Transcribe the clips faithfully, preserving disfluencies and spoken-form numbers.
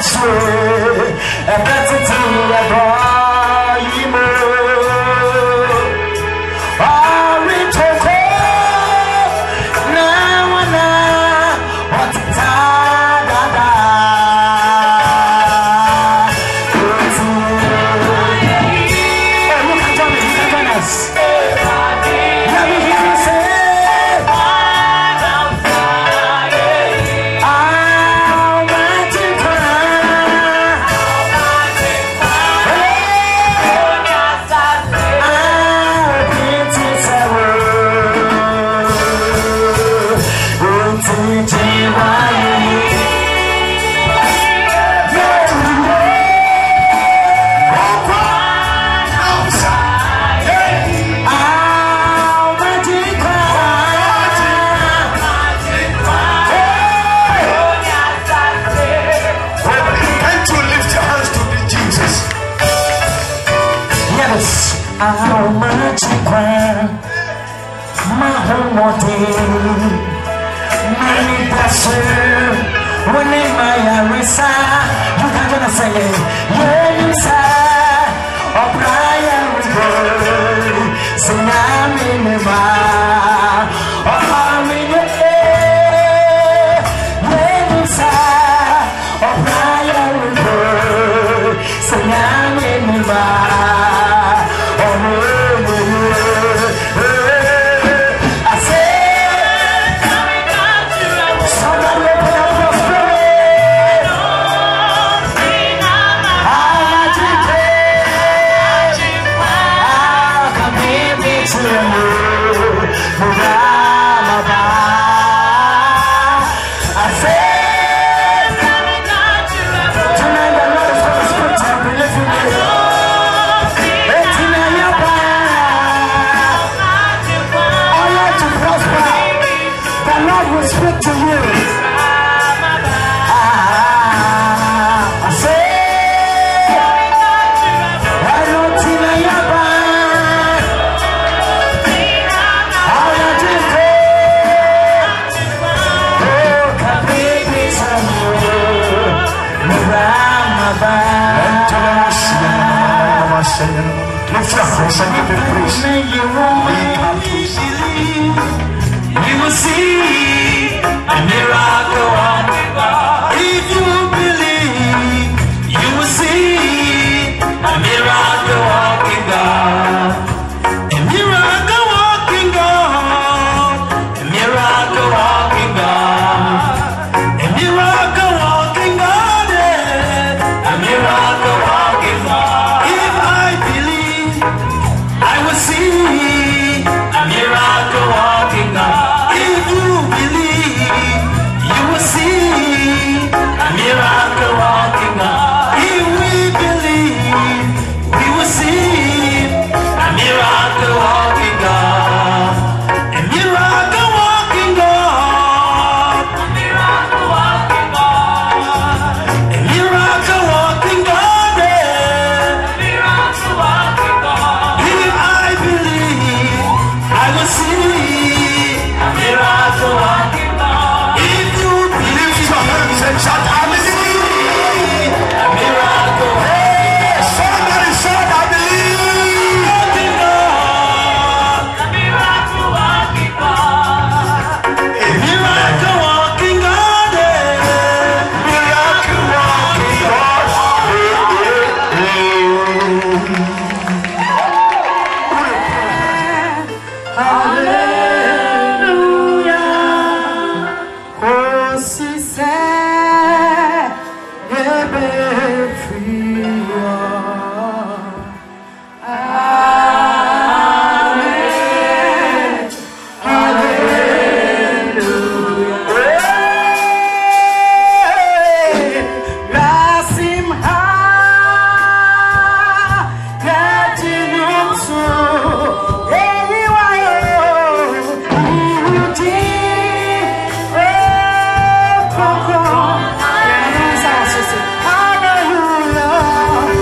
How much you cry, my whole morning, many passion, when in my arisa, you can't gonna say it, yeah, you say, oh, Brian River, Tsunami Nema, oh, Harry, yeah, you say, oh, Brian River, Tsunami Nema. Lift your voice and give him praise. You will see a miracle working God. If you believe, you will see a miracle working God. A miracle working God. A miracle working God. A miracle working God. A miracle working God. If I believe, I will see a miracle working God. If you believe, you will see a miracle working God. If we believe, we will see a miracle working God. A miracle working God. A miracle working God. A miracle working God. A miracle working God. If I believe, I will see a miracle working God. If you believe, Lift your hands and shout, I believe. a miracle Hey, somebody shout, I believe. working God. A miracle working God. A miracle working God. Miracle working God. Hallelujah. Oh, si c'est bébé free. Amen. Hallelujah. Rasimha Kajinutsu Eyiwayo Iuji Ekoko Hallelujah.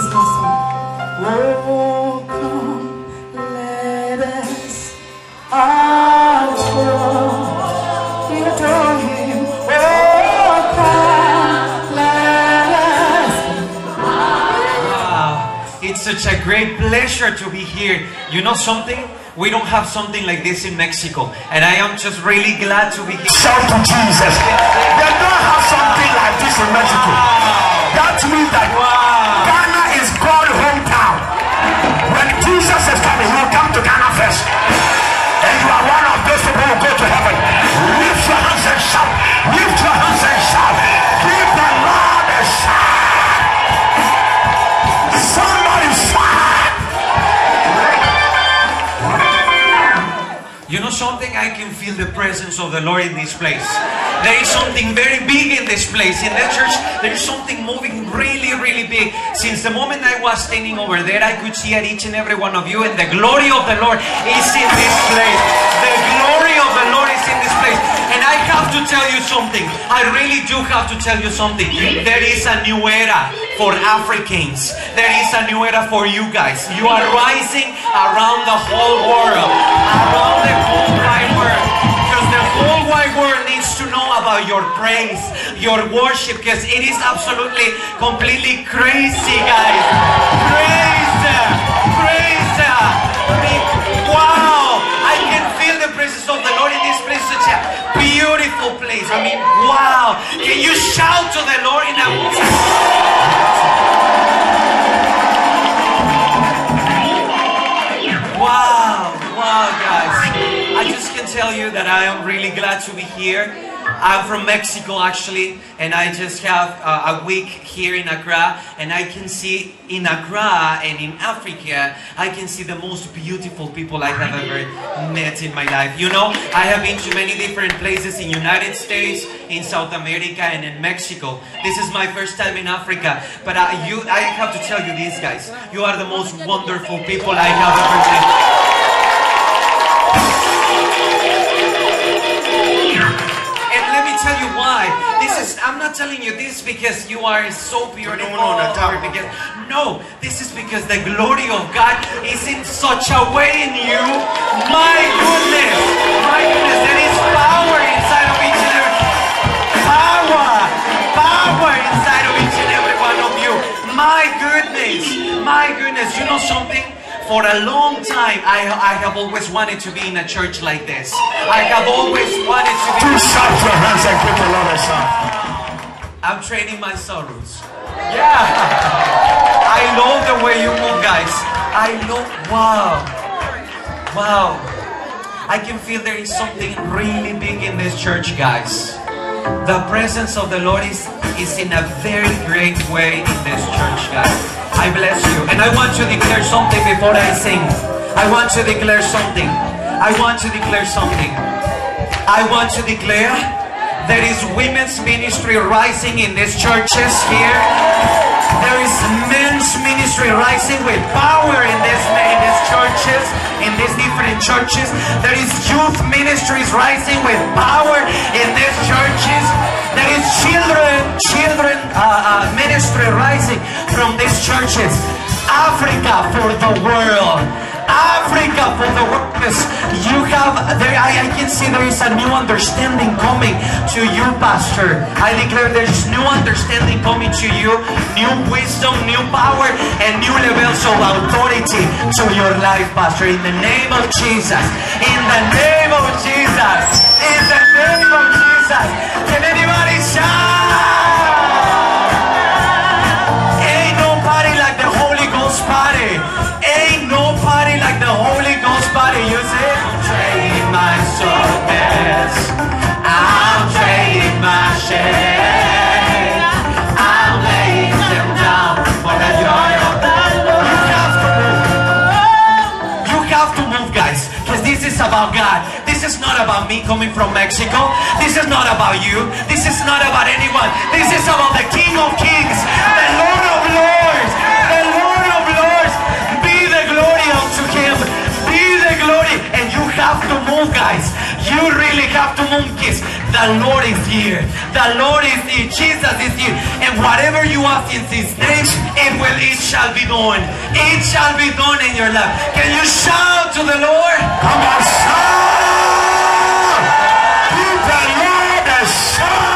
is my song. Oh, come, let us adore, adore Him. Oh, come, let us. Wow, it's such a great pleasure to be here. You know something? We don't have something like this in Mexico, and I am just really glad to be here. Shout to Jesus. They don't have something like this in Mexico. That means that Ghana is God's hometown. When Jesus is coming, He will come to Ghana first. And you are one of those people who will go to heaven. Lift your hands and shout. Lift your hands and shout. Give the Lord a shout. Somebody shout. You know something? I can feel the presence of the Lord in this place. There is something very big in this place. In the church, there is something moving really, really big. Since the moment I was standing over there, I could see at each and every one of you, and the glory of the Lord is in this place. The glory of the Lord is in this place. And I have to tell you something. I really do have to tell you something. There is a new era for Africans. There is a new era for you guys. You are rising around the whole world. Around the whole wide world. Because the whole wide world needs to know about your praise, your worship, because it is absolutely, completely crazy, guys. Crazy! Crazy! I mean, wow! I can feel the presence of the Lord in this place. Such a beautiful place. I mean, wow! Can you shout to the Lord in a... Wow! Wow, guys. I just can tell you that I am really glad to be here. I'm from Mexico actually, and I just have uh, a week here in Accra, and I can see in Accra and in Africa, I can see the most beautiful people I have ever met in my life. You know, I have been to many different places in United States, in South America, and in Mexico. This is my first time in Africa, but uh, you, I have to tell you this, guys, you are the most wonderful people I have ever met. Tell you why. This is, I'm not telling you this because you are so beautiful. No, no, no, or because, no, this is because the glory of God is in such a way in you. My goodness, my goodness, there is power inside of each and every power, power inside of each and every one of you. My goodness, my goodness. You know something? For a long time, I, I have always wanted to be in a church like this. I have always wanted to be... Two shout your hands and give the Lord a shout. I'm training my sorrows. Yeah. I love the way you move, guys. I love... Wow. Wow. I can feel there is something really big in this church, guys. The presence of the Lord is, is in a very great way in this church, guys. I bless you. And I want to declare something before I sing. I want to declare something. I want to declare something. I want to declare there is women's ministry rising in these churches here. There is men's ministry rising with power in this in these churches, in these different churches. There is youth ministries rising with power in these churches. There is children, children uh, uh, ministry rising from these churches. Africa for the world. Africa for the world. You have there. I, I can see there is a new understanding coming to you, Pastor. I declare there is new understanding coming to you, new wisdom, new power, and new levels of authority to your life, Pastor. In the name of Jesus. In the name of Jesus. In the name of Jesus. Can anybody shout? Ain't no party like the Holy Ghost party. Ain't no party like the Holy Ghost party. You say, I'm trading my sorrows. I'm trading my shame. I'm laying them down for the joy of the Lord. You have to move. You have to move, guys, because this is about God. This is not about me coming from Mexico. This is not about you. This is not about anyone. This is about the King of Kings, the Lord of Lords, the Lord of Lords. Be the glory unto Him. Be the glory. And you have to move, guys. You really have to move, kids. The Lord is here. The Lord is here. Jesus is here. And whatever you ask in His name, it will, it shall be done. It shall be done in your life. Can you shout to the Lord? Come on, shout! Give the Lord a shout!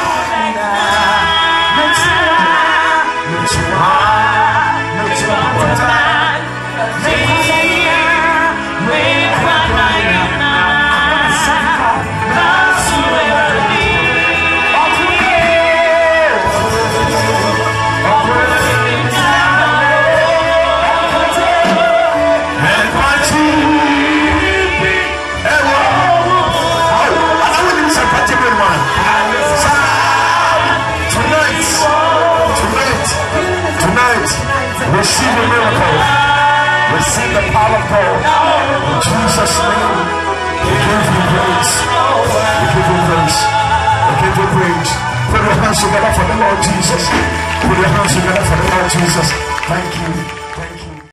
Receive a miracle. Receive the power of God. In Jesus' name, we give you praise. We give you praise. We give you praise. Put your hands together for the Lord Jesus. Put your hands together for the Lord Jesus. Thank you.